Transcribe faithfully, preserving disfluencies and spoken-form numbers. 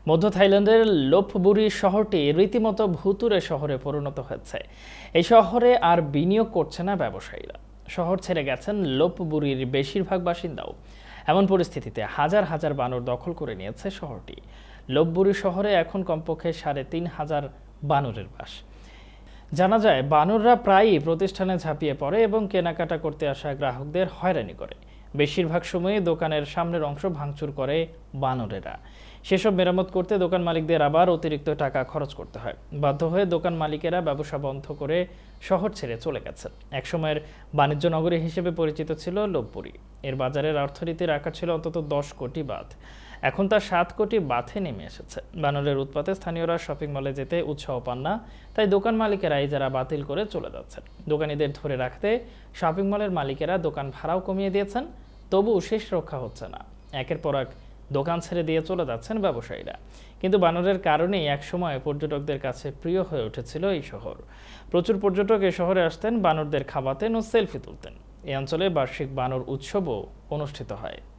মধ্য থাইল্যান্ডের লোপবুরি শহরটি রীতিমতো ভুতুড়ে শহরে পরিণত হয়েছে। এই শহরে আর বিনিয়োগ করছে না ব্যবসায়ীরা। শহর ছেড়ে গেছেন লোপবুরির বেশিরভাগ বাসিন্দাও। এমন পরিস্থিতিতে হাজার হাজার বানর দখল করে নিয়েছে শহরটি। লোপবুরি শহরে এখন কমপক্ষে সাড়ে তিন হাজার বানরের বাস। জানা যায়, বানররা প্রায়ই প্রতিষ্ঠানে ঝাঁপিয়ে পড়ে এবং কেনাকাটা করতে আসা গ্রাহকদের হয়রানি করে। বেশিরভাগ সময়ে দোকানের সামনের অংশ ভাঙচুর করে বানরেরা। সেসব মেরামত করতে দোকান মালিকদের আবার অতিরিক্ত টাকা খরচ করতে হয়। বাধ্য হয়ে দোকান মালিকেরা ব্যবসা বন্ধ করে শহর ছেড়ে চলে গেছে। একসময়ের বাণিজ্য নগরী হিসেবে পরিচিত ছিল লোপবুরি। এর বাজারের অর্থনীতির আকার ছিল অন্তত দশ কোটি বাথ। এখন তা সাত কোটি বাথে নেমে এসেছে। বানরের উৎপাতে স্থানীয়রা শপিং মলে যেতে উৎসাহ পান না, তাই দোকান মালিকেরা ইজারা বাতিল করে চলে যাচ্ছেন। দোকানিদের ধরে রাখতে শপিং মলের মালিকেরা দোকান ভাড়াও কমিয়ে দিয়েছেন, তবুও শেষ রক্ষা হচ্ছে না। একের পর এক দোকান ছেড়ে দিয়ে চলে যাচ্ছেন ব্যবসায়ীরা। কিন্তু বানরের কারণেই একসময় পর্যটকদের কাছে প্রিয় হয়ে উঠেছিল এই শহর। প্রচুর পর্যটক এ শহরে আসতেন, বানরদের খাওয়াতেন ও সেলফি তুলতেন। এই অঞ্চলে বার্ষিক বানর উৎসবও অনুষ্ঠিত হয়।